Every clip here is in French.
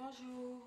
Bonjour.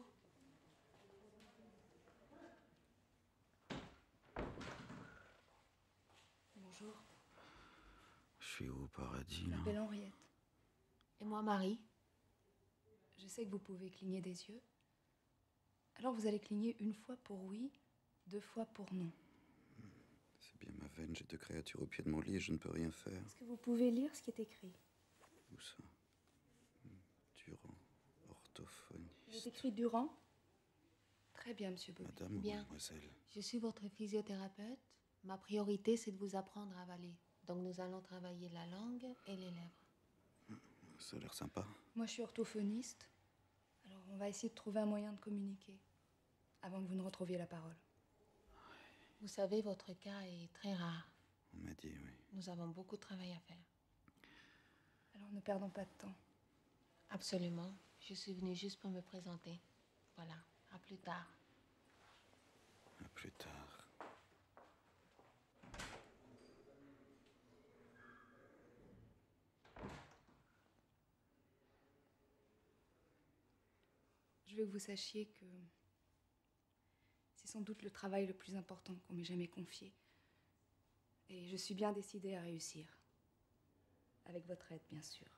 Bonjour. Je suis au paradis, là. Je m'appelle Henriette. Et moi, Marie. Je sais que vous pouvez cligner des yeux. Alors vous allez cligner une fois pour oui, 2 fois pour non. C'est bien ma veine, j'ai 2 créatures au pied de mon lit et je ne peux rien faire. Est-ce que vous pouvez lire ce qui est écrit? Où ça? Durand, orthophoniste. Il est écrit Durand? Très bien, monsieur Bauby. Madame ou Bien. mademoiselle? Je suis votre physiothérapeute. Ma priorité, c'est de vous apprendre à avaler. Donc, nous allons travailler la langue et les lèvres. Ça a l'air sympa. Moi, je suis orthophoniste. Alors, on va essayer de trouver un moyen de communiquer avant que vous ne retrouviez la parole. Vous savez, votre cas est très rare. On m'a dit, oui. Nous avons beaucoup de travail à faire. Alors, ne perdons pas de temps. Absolument. Je suis venue juste pour me présenter. Voilà. À plus tard. À plus tard. Je veux que vous sachiez que c'est sans doute le travail le plus important qu'on m'ait jamais confié. Et je suis bien décidée à réussir. Avec votre aide, bien sûr.